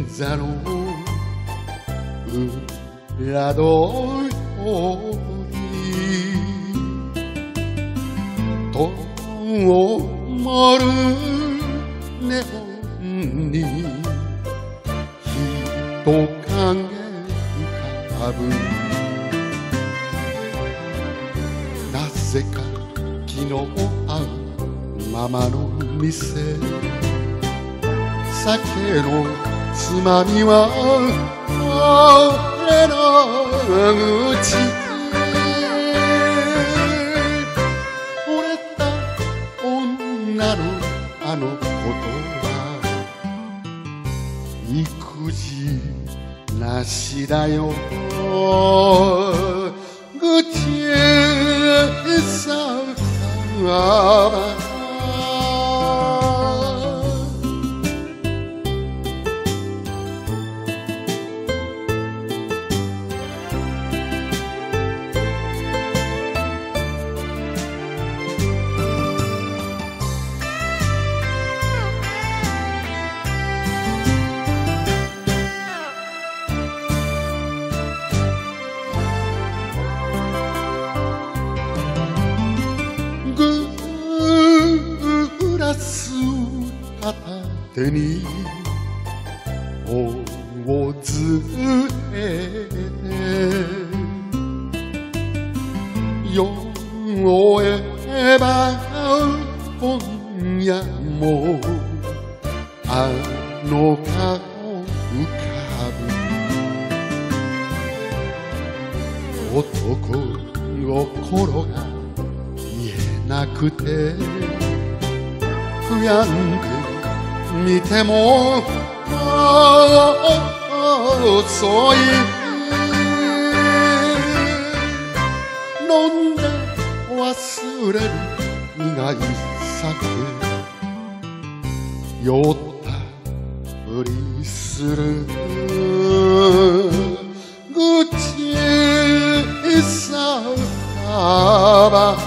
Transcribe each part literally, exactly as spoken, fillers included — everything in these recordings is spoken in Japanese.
座の裏通り灯るネオンに人影浮かぶなぜか昨日会うままの店酒のつまみは俺の口惚れた女のあのことは育児なしだよ口へさばグラス片手に大津へ酔えば今夜もあの顔浮かぶ男心が言えなくて悔やんで見ても遅い飲んで忘れる苦い酒酔ったふりする口さば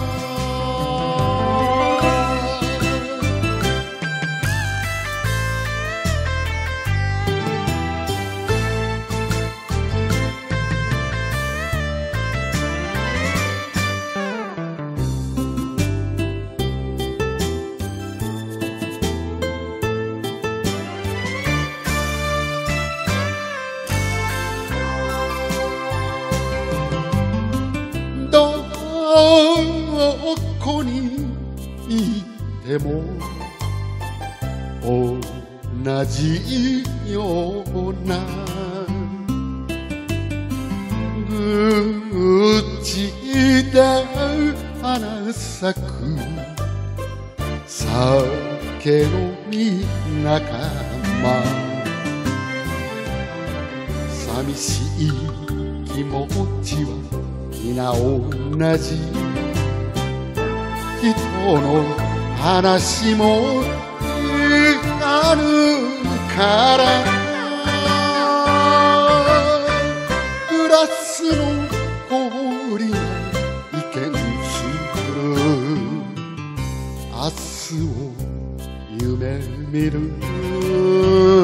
どこにいても同じような口で花咲く酒飲み仲間寂しい気持ちは皆同じ人の話も聞かぬからグラスの氷が意見する明日を夢見る